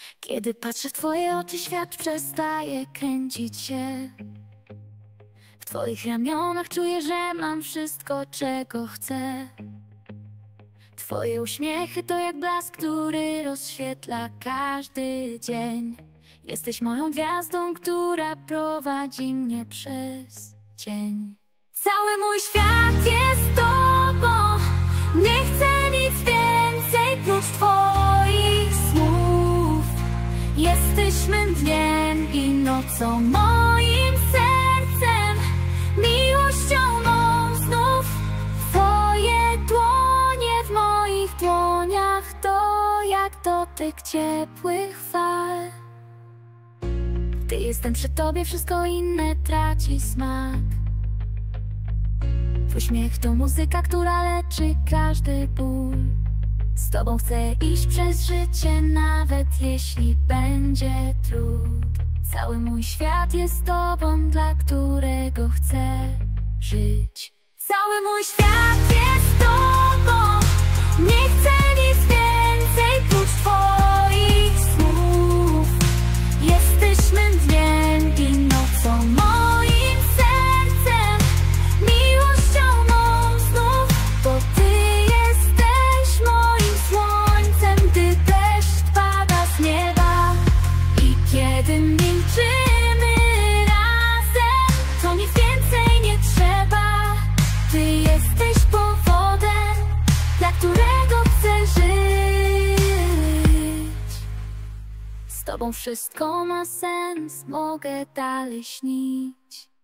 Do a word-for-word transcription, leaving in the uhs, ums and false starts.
Kiedy patrzę w twoje oczy, świat przestaje kręcić się. W twoich ramionach czuję, że mam wszystko, czego chcę. Twoje uśmiechy to jak blask, który rozświetla każdy dzień. Jesteś moją gwiazdą, która prowadzi mnie przez cień. Cały mój świat jest tobą, nie chcę nic więcej prócz twoich słów. Jesteś mym dniem i nocą, moim sercem, miłością mą znów. Twoje dłonie w moich dłoniach to jak dotyk ciepłych fal. Gdy jestem przy tobie, wszystko inne traci smak. Twój śmiech to muzyka, która leczy każdy ból. Z tobą chcę iść przez życie, nawet jeśli będzie trud. Cały mój świat jest tobą, dla którego chcę żyć. Cały mój świat jest tobą, nie chcę nic więcej prócz twoich słów. Jesteś mym dniem i nocą, moim sercem, miłością mą znów. Bo ty jesteś moim słońcem, gdy deszcz pada z nieba. I kiedy milczymy razem, to nic więcej nie trzeba. Ty jesteś powodem, dla którego chcę żyć. Z tobą wszystko ma sens, mogę dalej śnić.